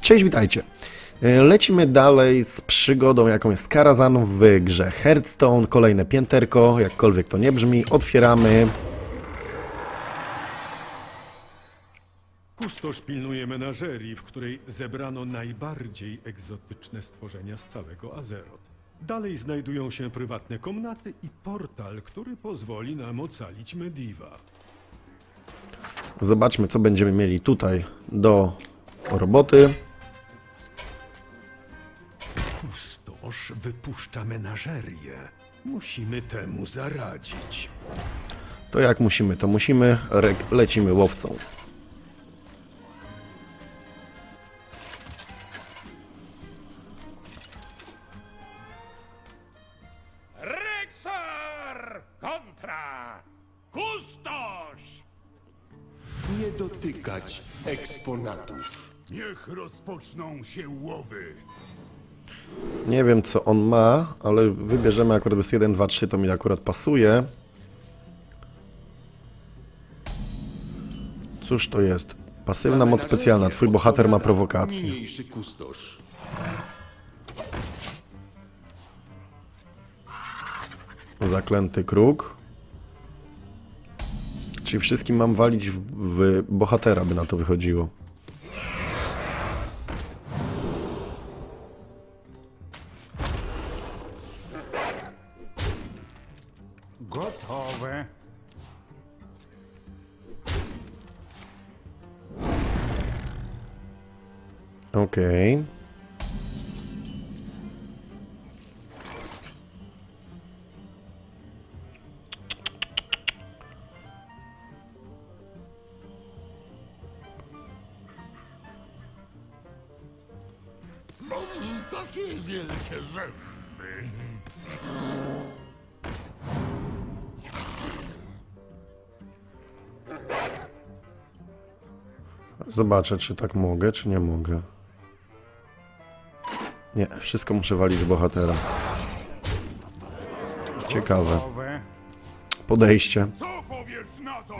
Cześć, witajcie. Lecimy dalej z przygodą, jaką jest Karazhan w grze Hearthstone. Kolejne pięterko, jakkolwiek to nie brzmi. Otwieramy. Kustosz pilnuje menażerii, w której zebrano najbardziej egzotyczne stworzenia z całego Azeroth. Dalej znajdują się prywatne komnaty i portal, który pozwoli nam ocalić Medivh. Zobaczmy, co będziemy mieli tutaj do roboty. Kustosz wypuszcza menażerię. Musimy temu zaradzić. To jak musimy, to musimy. Lecimy łowcą. Rexar kontra Kustosz! Nie dotykać eksponatów. Niech rozpoczną się łowy. Nie wiem, co on ma, ale wybierzemy akurat bez 1, 2, 3, to mi akurat pasuje. Cóż to jest? Pasywna moc specjalna. Twój bohater ma prowokację. Mniejszy kustosz. Zaklęty kruk. Czyli wszystkim mam walić w bohatera, by na to wychodziło. Gotowe. Okej. Takie wielkie zęby. Zobaczę, czy tak mogę, czy nie mogę. Nie, wszystko muszę walić w bohatera. Ciekawe. Gotowe. Podejście. Co powiesz na to?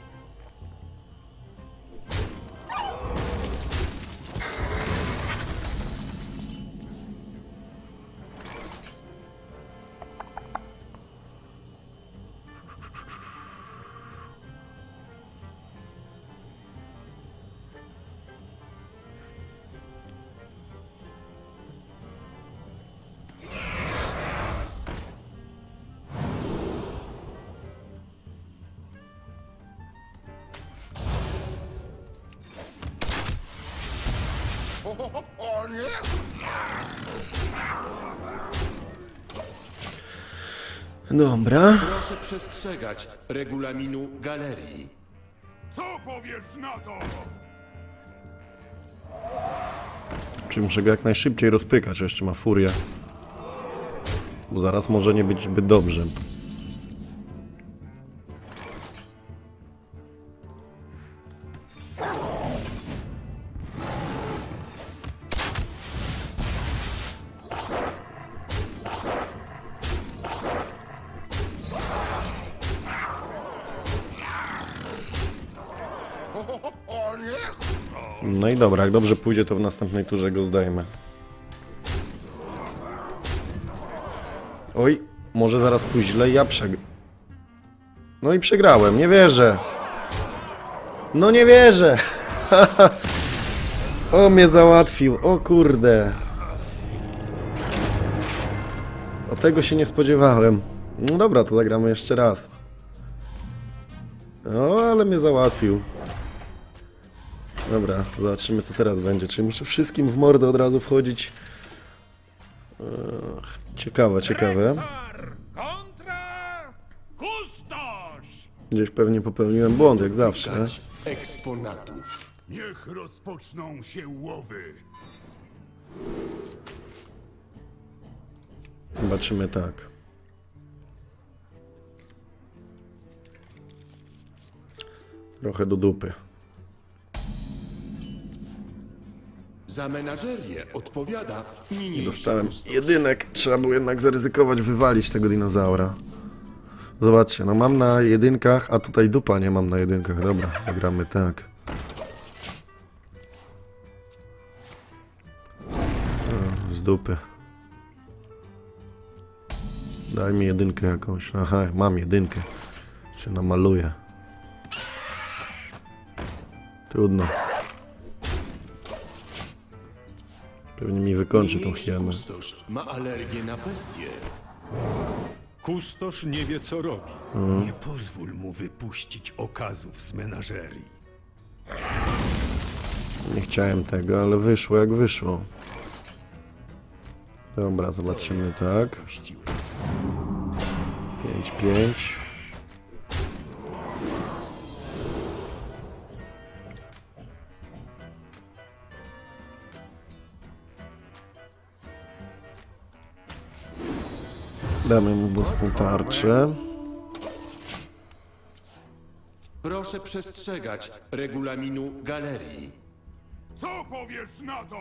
O nie! Dobra. Proszę przestrzegać regulaminu galerii. Co powiesz na to? Czyli muszę go jak najszybciej rozpykać, jeszcze ma furię. Bo zaraz może nie być zbyt dobrze. O nie! No i dobra, jak dobrze pójdzie, to w następnej turze go zdejmę. Oj, może zaraz pójść źle, ja No i przegrałem, nie wierzę. No nie wierzę. O, mnie załatwił, o kurde. O, tego się nie spodziewałem. No dobra, to zagramy jeszcze raz. O, ale mnie załatwił. Dobra, zobaczymy, co teraz będzie. Czy muszę wszystkim w mordę od razu wchodzić? Ciekawe, ciekawe. Rexar kontra Kustosz! Gdzieś pewnie popełniłem błąd, jak zawsze. Dotykać eksponatów. Niech rozpoczną się łowy. Zobaczymy tak. Trochę do dupy. Za menażerię odpowiada mniejszy Dostałem kustosz. jedynek. Trzeba było jednak zaryzykować, wywalić tego dinozaura. Zobaczcie, no mam na jedynkach, a tutaj dupa nie mam na jedynkach. Dobra, gramy tak. dupy. Daj mi jedynkę jakąś. Aha, mam jedynkę. Się namaluję. Trudno. Pewnie mi wykończy tą Niniejszy hienę. kustosz ma alergię na bestie. Kustosz nie wie, co robi. Nie pozwól mu wypuścić okazów z menażerii. Nie chciałem tego, ale wyszło jak wyszło. Dobra, zobaczymy tak. 5-5. Damy mu boską tarczę. Proszę przestrzegać regulaminu galerii. Co powiesz na to?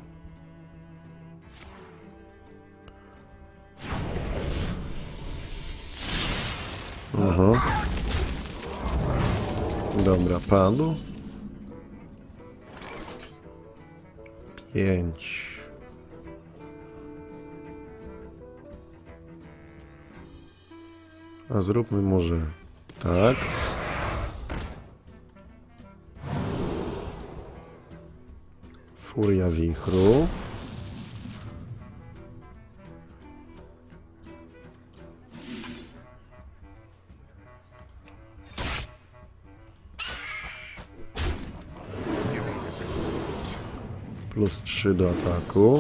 Aha. Dobra, padł. 5. A zróbmy może tak. Furia wichru. Plus 3 do ataku.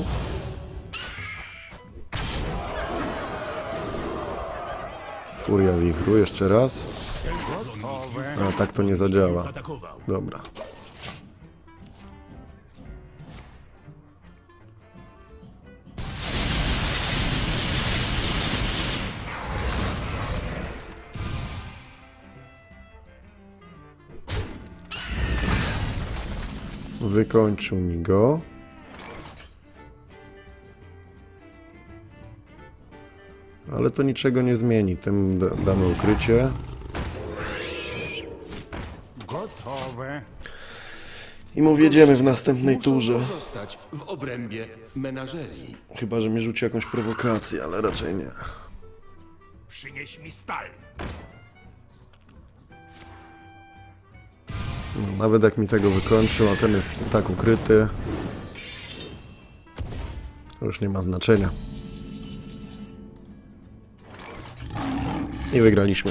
Furia wichru, jeszcze raz. A tak to nie zadziała. Dobra. Wykończył mi go. Ale to niczego nie zmieni. Tym damy ukrycie. Gotowe. I mu wjedziemy w następnej Muszą turze. pozostać w obrębie menażerii. Chyba że mi rzuci jakąś prowokację, ale raczej nie. Przynieś mi stal. No, nawet jak mi tego wykończył, a ten jest tak ukryty, to już nie ma znaczenia. I wygraliśmy.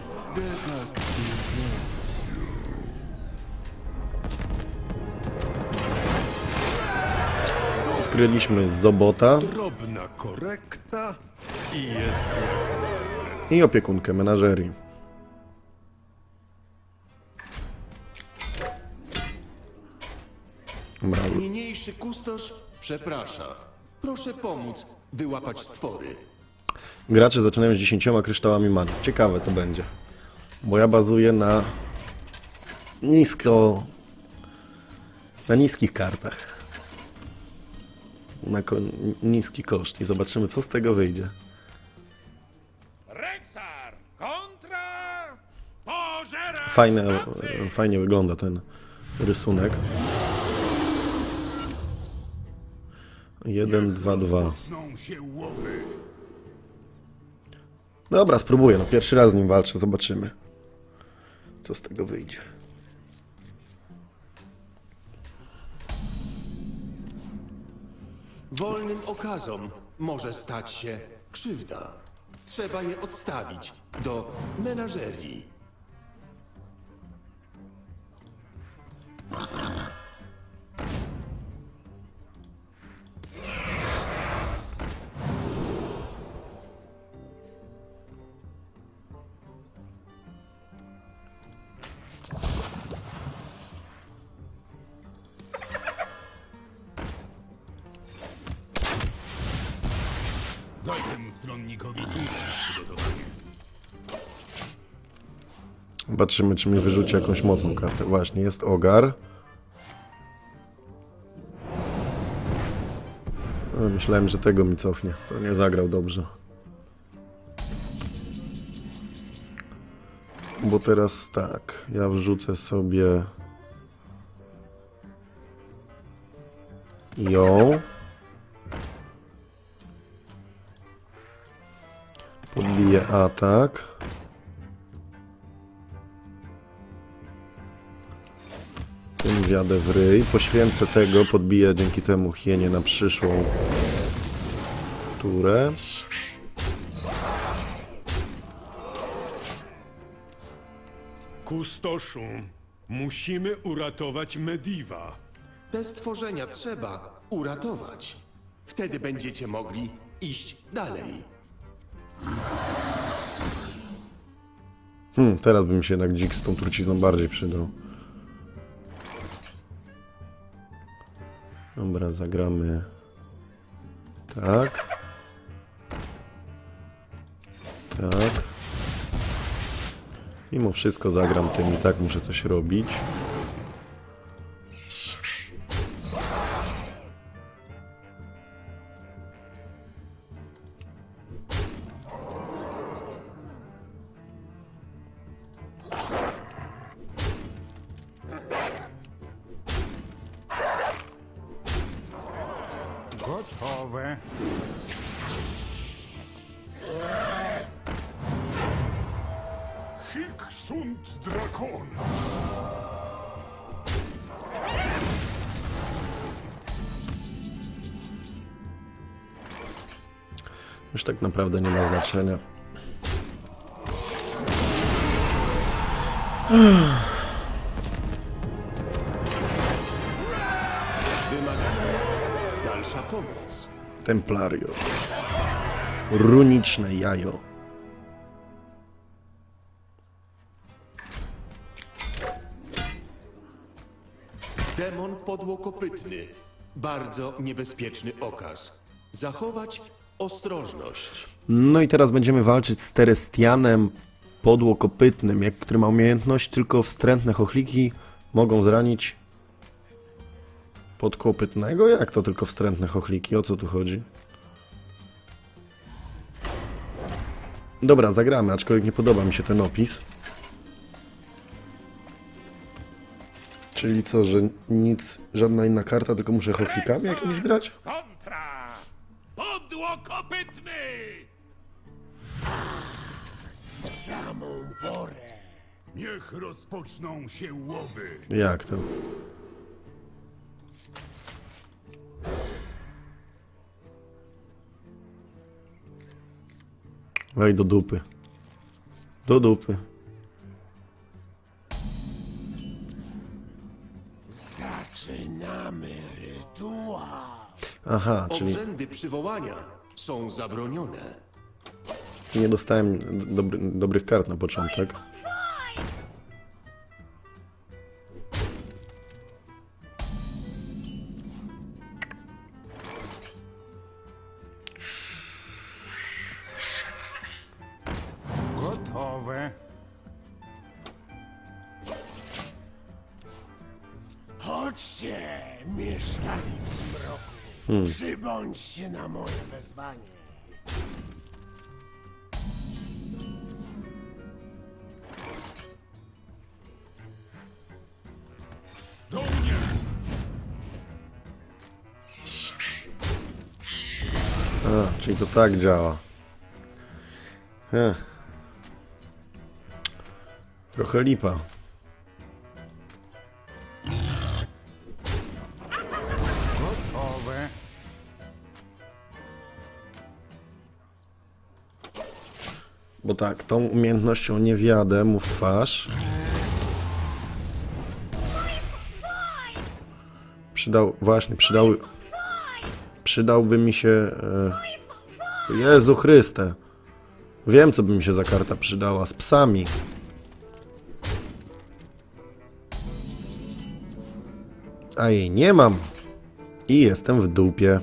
Odkryliśmy Zobota Drobna korekta i jest jak... i opiekunkę menażerii. Dobra, Niniejszy kustosz przeprasza. Proszę pomóc wyłapać stwory. gracze zaczynają z 10 kryształami many. Ciekawe to będzie. Bo ja bazuję na niskich kartach. Na niski koszt i zobaczymy, co z tego wyjdzie. Rexar kontra pożera. Fajnie wygląda ten rysunek. 1, 2, 2. Rozpoczną się łowy. Dobra, spróbuję. No, pierwszy raz z nim walczę. Zobaczymy, co z tego wyjdzie. Wolnym okazom może stać się krzywda. Trzeba je odstawić do menażerii. Daj temu stronnikowi turę na przygotowanie. Zobaczymy, czy mi wyrzuci jakąś mocną kartę. Właśnie, jest Ogar. No, myślałem, że tego mi cofnie. To nie zagrał dobrze. Bo teraz tak, ja wrzucę sobie ją. Wezmę atak. Tym wjadę w ryj. Poświęcę tego, podbiję dzięki temu hienię na przyszłą turę. Kustoszu, musimy uratować Mediva. Te stworzenia trzeba uratować. Wtedy będziecie mogli iść dalej. Teraz by mi się jednak dzik z tą trucizną bardziej przydał. Dobra, zagramy tak. Tak. Mimo wszystko zagram tym i tak muszę coś robić. Gotowe. Hic sunt drakon. Już tak naprawdę nie ma znaczenia. Wymagana jest dalsza pomoc. Templario. Runiczne jajo. Demon podłokopytny. Bardzo niebezpieczny okaz. Zachować ostrożność. No i teraz będziemy walczyć z Terestianem podłokopytnym, który ma umiejętność tylko wstrętne chochliki mogą zranić podkopytnego? Jak to tylko wstrętne chochliki? O co tu chodzi? Dobra, zagramy, aczkolwiek nie podoba mi się ten opis. Czyli co, że nic, żadna inna karta, tylko muszę chochlikami jakimiś grać? Kontra! Podłokopytny! W samą porę. Niech rozpoczną się łowy. Jak to? Wej do dupy. Do dupy. Zaczynamy rytuał. Aha, czyli Obrzędy przywołania są zabronione. nie dostałem dobrych kart na początek. Gotowe. Chodźcie, mieszkańcy mroku. Przybądźcie na moje wezwanie. Do mnie! A, czyli to tak działa. Trochę lipa. Gotowe. Bo tak, tą umiejętnością nie wjadę mu w twarz. Przydałby mi się... Jezu Chryste. Wiem, co by mi się za karta przydała. Z psami. A jej nie mam. I jestem w dupie.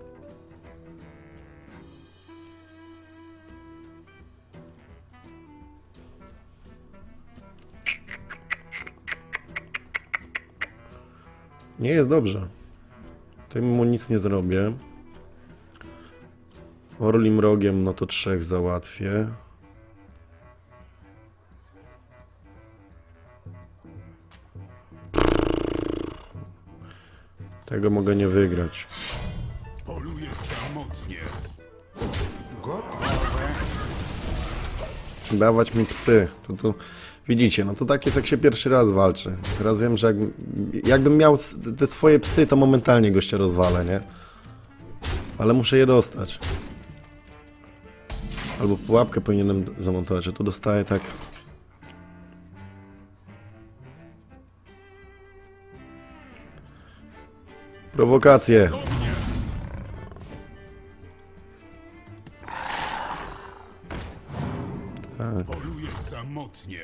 Nie jest dobrze. Tym mu nic nie zrobię. Orlim rogiem, no to 3 załatwię. Tego mogę nie wygrać. Poluję samotnie. Gotowe. Dawać mi psy. To widzicie, no to tak jest, jak się pierwszy raz walczy. Teraz wiem, że jakbym miał te swoje psy, to momentalnie gościa rozwalę, nie? Ale muszę je dostać. Albo pułapkę powinienem zamontować, że tu dostaję tak... Prowokacje. Tak. Poluje samotnie.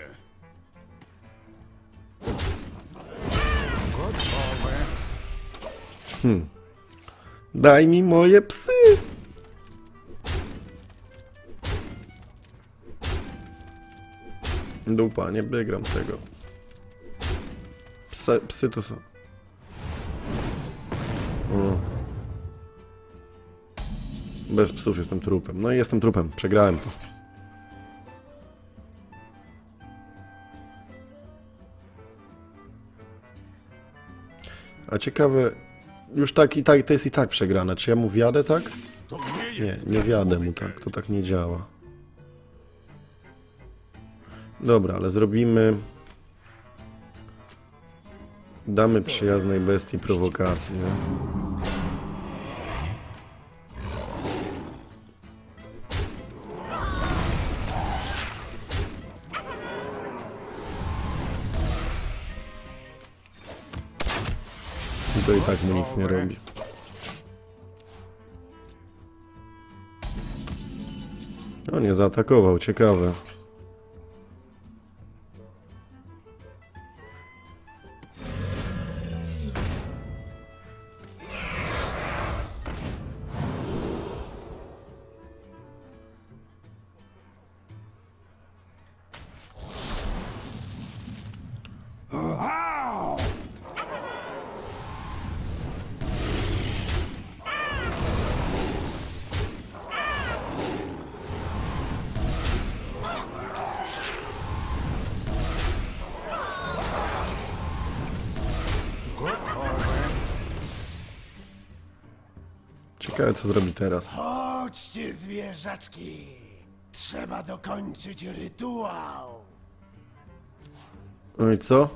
Daj mi moje psy! Dupa, nie wygram tego. Psy to są... O. Bez psów jestem trupem. No i jestem trupem, przegrałem to. A ciekawe... Już tak i tak, to jest i tak przegrane. Czy ja mu wjadę, tak? To nie Nie, jest nie wjadę mu darmowy tak. cel. To tak nie działa. Dobra, ale zrobimy... Damy przyjaznej bestii prowokację. I to i tak mu nic nie robi. No nie zaatakował, ciekawe. Ciekawe, co zrobi teraz. Chodźcie, zwierzaczki. Trzeba dokończyć rytuał. No i co?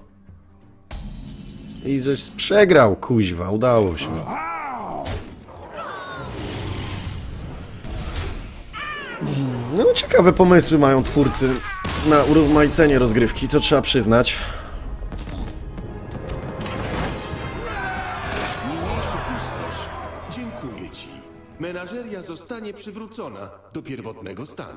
I żeś przegrał, kuźwa, udało się. No ciekawe pomysły mają twórcy na urozmaicenie rozgrywki, to trzeba przyznać. Niniejszy pustosz. Dziękuję ci. Menażeria zostanie przywrócona do pierwotnego stanu.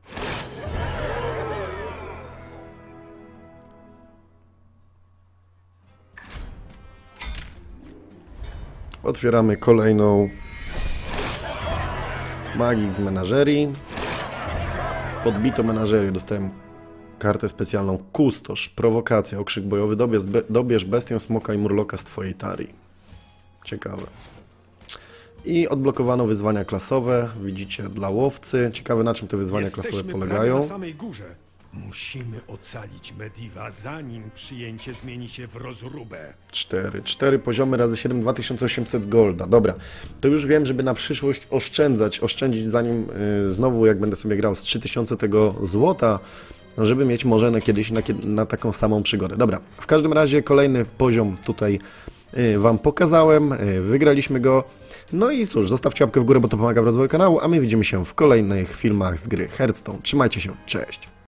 Otwieramy kolejną magik z menażerii. Podbito menażerię, dostałem kartę specjalną Kustosz, prowokacja, okrzyk bojowy, dobierz bestię, smoka i murloka z twojej tarii. Ciekawe. I odblokowano wyzwania klasowe, widzicie, dla łowcy. Ciekawe, na czym te wyzwania klasowe Jesteśmy polegają. prawie na samej górze. Musimy ocalić Mediva, zanim przyjęcie zmieni się w rozróbę. 4 poziomy razy 7, 2800 golda. Dobra, to już wiem, żeby na przyszłość oszczędzić zanim znowu, jak będę sobie grał z 3000 tego złota, żeby mieć może kiedyś na taką samą przygodę. Dobra, w każdym razie kolejny poziom tutaj wam pokazałem, wygraliśmy go. No i cóż, zostawcie łapkę w górę, bo to pomaga w rozwoju kanału, a my widzimy się w kolejnych filmach z gry Hearthstone. Trzymajcie się, cześć!